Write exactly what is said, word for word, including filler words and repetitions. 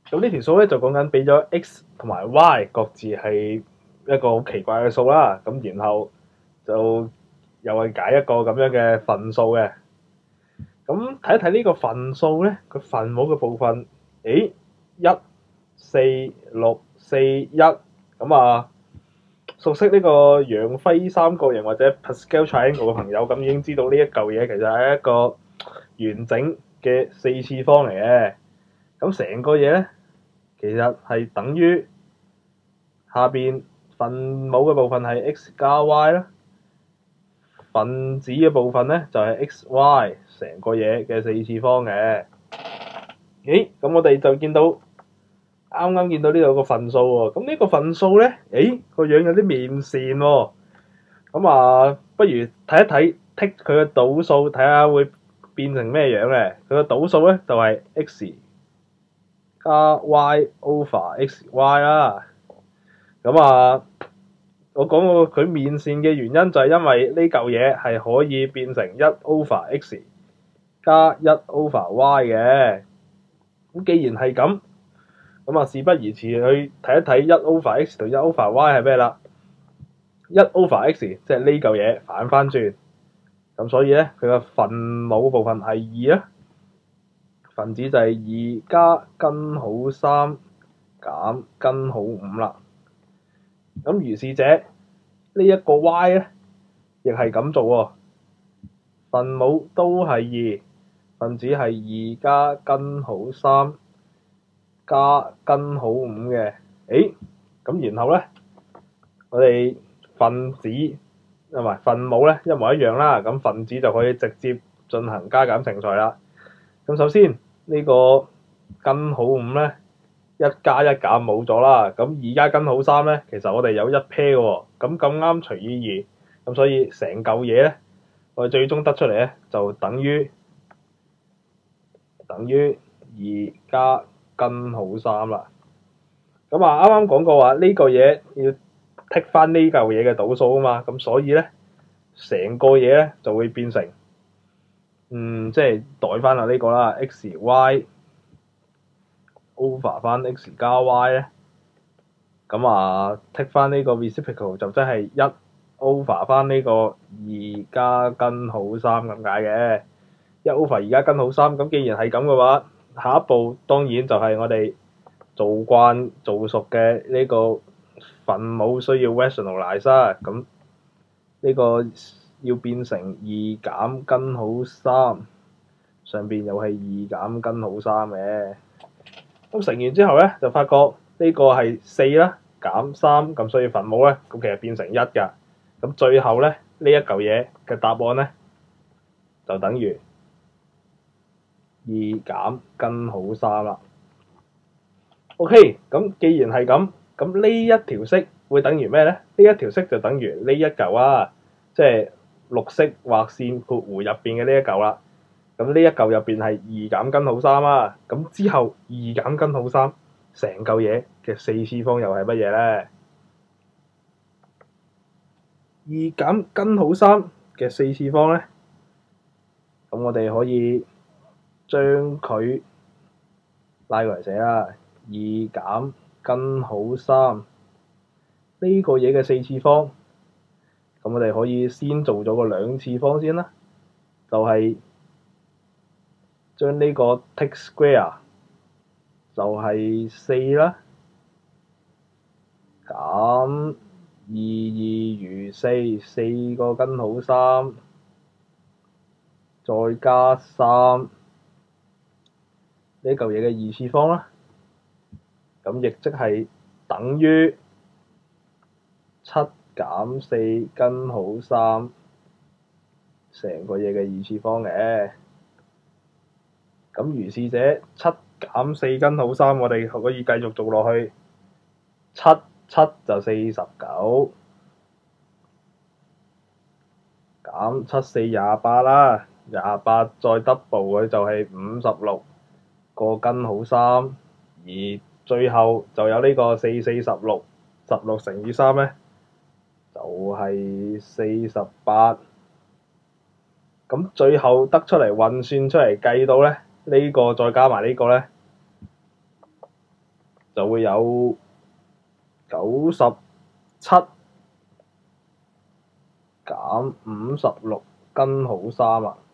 咁呢條數咧就講緊俾咗 x 同埋 y 各自係一個好奇怪嘅數啦。咁然後就又係解一個咁樣嘅分數嘅。咁睇一睇呢個分數咧，佢分母嘅部分，誒一四六四一咁啊！熟悉呢個楊輝三角形或者 Pascal triangle 嘅朋友，咁已經知道呢一嚿嘢其實係一個完整嘅四次方嚟嘅。咁成個嘢咧，其實係等於下邊分母嘅部分係 x 加 y 啦，分子嘅部分咧就係 x y，成個嘢嘅四次方嘅。咦，咁我哋就見到啱啱見到呢度個分數喎。咁呢個分數咧，誒個樣有啲面線喎。咁啊，不如睇一睇剔佢嘅倒數，睇下會變成咩樣嘅。佢嘅倒數咧就係 x 加 y over x y 啦。咁啊，我講過佢面線嘅原因就係因為呢嚿嘢係可以變成一 over x 加一 over y 嘅。咁既然係咁，咁啊事不宜遲去睇一睇一 over x 同一 over y 係咩啦？一 over x 即係呢嚿嘢反翻轉，咁所以咧佢嘅分母部分係二啦，分子就係二加根號三減根號五啦。咁如是者呢一個 y 咧，亦係咁做喎，分母都係二，分子係二加根號三加根號五嘅。誒，咁然後咧，我哋分子同埋分母咧一模一樣啦，咁分子就可以直接進行加減乘除啦。咁首先呢個根號五咧，一加一減冇咗啦，咁二加根號三咧，其實我哋有一 pair 嘅喎，咁咁啱除以二，咁所以成嚿嘢咧，我哋最終得出嚟咧就等於等於二加根號三啦。咁啊啱啱講過話呢個嘢要剔翻呢嚿嘢嘅倒數啊嘛，咁所以咧成個嘢咧就會變成嗯即係代翻下呢個啦 x y over 翻 x 加 y 咧，咁啊剔翻呢個 reciprocal 就真係一 over 翻呢個二加根號三咁解嘅，一 over 二加根號三。咁既然係咁嘅話，下一步當然就係我哋做慣做熟嘅呢個分母需要 rationalize 啦。咁呢個要變成二減根號三，上邊又係二減根號三嘅。咁乘完之後咧，就發覺呢個係四啦，減三，咁所以分母咧，咁其實變成一㗎。咁最後咧，呢一嚿嘢嘅答案咧，就等於二減根號三啦。OK，咁既然係咁，咁呢一條式會等於咩咧？呢一條式就等於呢一嚿啊，即係綠色畫線括弧入邊嘅呢一嚿啦。咁呢一嚿入邊係二減根號三啊，咁之後二減根號三成嚿嘢嘅四次方又係乜嘢咧？二減根號三嘅四次方咧，咁我哋可以將佢拉過嚟寫啦。二減根號三呢個嘢嘅四次方，咁我哋可以先做咗個兩次方先啦，就係將呢個 take square 就係四啦，減二二餘四，四個根號三，再加三呢嚿嘢嘅二次方啦，咁亦即係等於七減四根號三成個嘢嘅二次方嘅。咁如是者七減四根號三，我哋可以繼續做落去，七七就四十九，減七四廿八啦，廿八再 double 佢就係五十六個根號三，而最後就有呢個四四十六，十六乘以三咧就係四十八。咁最後得出嚟運算出嚟計到咧，呢個再加埋呢個咧， 就會有九十七減五十六斤好衫啊！